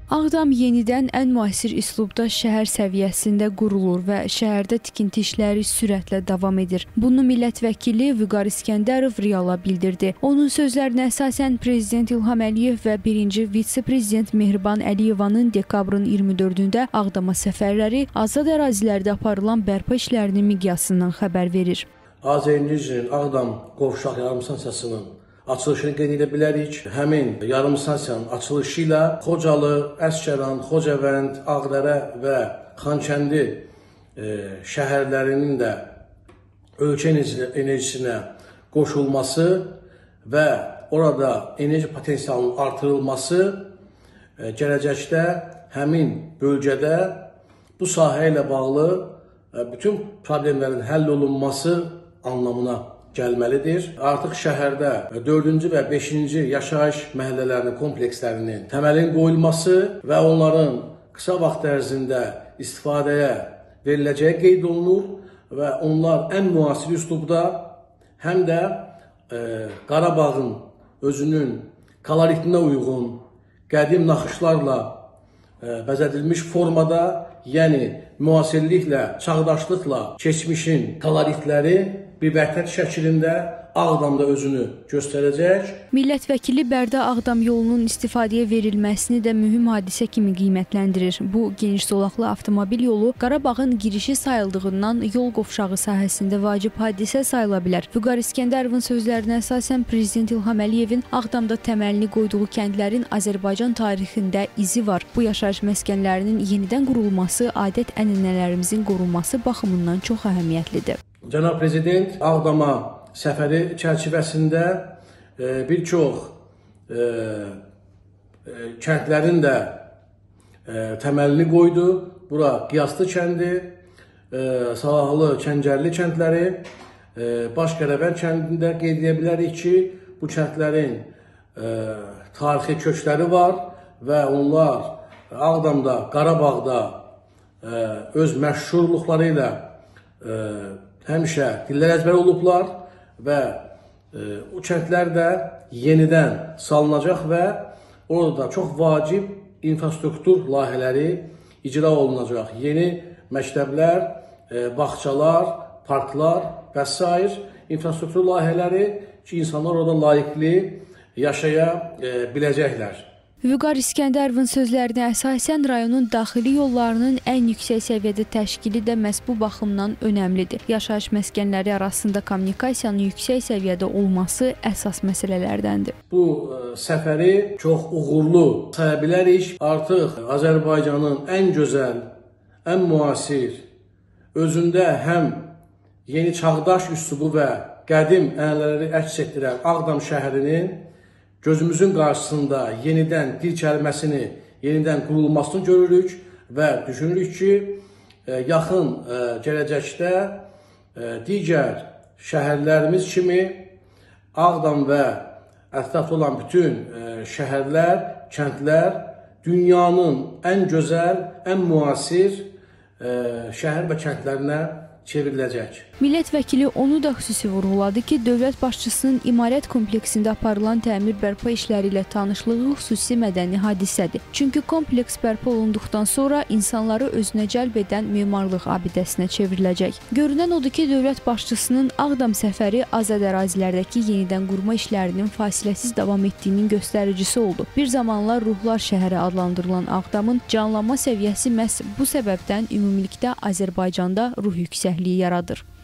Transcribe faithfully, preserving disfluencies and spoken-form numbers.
Ağdam yenidən ən müasir üslubda şəhər səviyyəsində qurulur və şəhərdə tikinti işləri sürətlə davam edir. Bunu millət vəkili Vüqar İskəndərov Reala bildirdi. Onun sözlərinə əsasən Prezident İlham Əliyev və birinci vitse-prezident Mehriban Əliyevanın dekabrın iyirmi dördündə Ağdama səfərləri azad ərazilərdə aparılan bərpa işlərinin miqyasından xəbər verir. Azərbaycanın Ağdam qovşaq yarım stansiyasının açılışını qeyd edə bilərik. Həmin yarım stansiyanın açılışı ilə Xocalı, Əsgəran, Xocavənd, Ağdərə və Xankəndi e, şəhərlərinin də ölkə enerjisinə qoşulması və orada enerji potensialının artırılması e, gələcəkdə həmin bölgədə bu sahə ilə bağlı e, bütün problemlərin həll olunması anlamına gəlməlidir. Artıq şəhərdə dördüncü və beşinci yaşayış məhəllələrinin komplekslərinin təməlin qoyulması və onların qısa vaxt ərzində istifadəyə veriləcəyi qeyd olunur və onlar ən müasir üslubda həm də e, Qarabağın özünün koloritinə uyğun qədim naxışlarla e, bəzədilmiş formada, yəni müasirliklə, çağdaşlıqla keçmişin koloritləri bir vəhdət şəklində Ağdamda özünü göstərəcək. Millət vəkili Bərdə-Ağdam yolunun istifadəyə verilməsini də mühüm hadisə kimi qiymətləndirir. Bu, geniş zolaqlı avtomobil yolu Qarabağın girişi sayıldığından yol qovşağı sahəsində vacib hadisə sayıla bilər. Vüqar İskəndərovun sözlərinə əsasən Prezident İlham Əliyevin Ağdamda təməlini qoyduğu kəndlərin Azərbaycan tarixində izi var. Bu yaşayış məskənlərinin yenidən qurulması adət-ənənələrimizin qorunması baxımından çox əhəmiyyətlidir. Cənab Prezident Ağdama səfəri çərçivəsində e, bir çox e, e, kəndlərin də e, təməlini qoydu. Bura Qiyaslı kəndi, e, Salahlı, Kəncərli kəndləri, e, Başqərəvənd kəndində qeyd edə bilərik ki, bu kəndlərin e, tarixi kökləri var və onlar Ağdamda, Qarabağda e, öz məşhurluqları ilə e, həmişə dillər əzbər olublar və e, o kəndlər də yenidən salınacaq və orada çox vacib infrastruktur layihələri icra olunacaq. Yeni məktəblər, e, bağçalar, parklar və sair infrastruktur layihələri ki, insanlar orada layiqli yaşaya e, biləcəklər. Vüqar İskəndərovun sözlərinə əsasən rayonun daxili yollarının ən yüksək səviyyədə təşkili də məhz bu baxımdan önəmlidir. Yaşayış məskənləri arasında kommunikasiyanın yüksək səviyyədə olması əsas məsələlərdəndir. Bu ə, səfəri çox uğurlu saya bilərik. Artıq Azərbaycanın ən gözəl, ən müasir, özündə həm yeni çağdaş üslubu və qədim ənənələri əks etdirən Ağdam şəhərinin gözümüzün qarşısında yenidən dil kəlməsini, yenidən qurulmasını görürük və düşünürük ki, yaxın gələcəkdə digər şəhərlərimiz kimi Ağdam və ətrafda olan bütün şəhərlər, kəndlər dünyanın ən gözəl, ən müasir şəhər və kəndlərinə çevriləcək. Millət vəkili onu da xüsusi vurğuladı ki, dövlət başçısının imarət kompleksində aparılan təmir bərpa işləri ilə tanışlığı xüsusi mədəni hadisədir. Çünki kompleks bərpa olunduqdan sonra insanları özünə cəlb edən memarlıq abidəsinə çevriləcək. Görünən odur ki, dövlət başçısının Ağdam səfəri azad ərazilərdəki yenidən qurma işlərinin fasiləsiz davam etdiyinin göstəricisi oldu. Bir zamanlar Ruhlar şəhəri adlandırılan Ağdamın canlanma səviyyəsi məhz bu səbəbdən ümumilikdə Azərbaycanda ruh yüksəkliyi yaradır.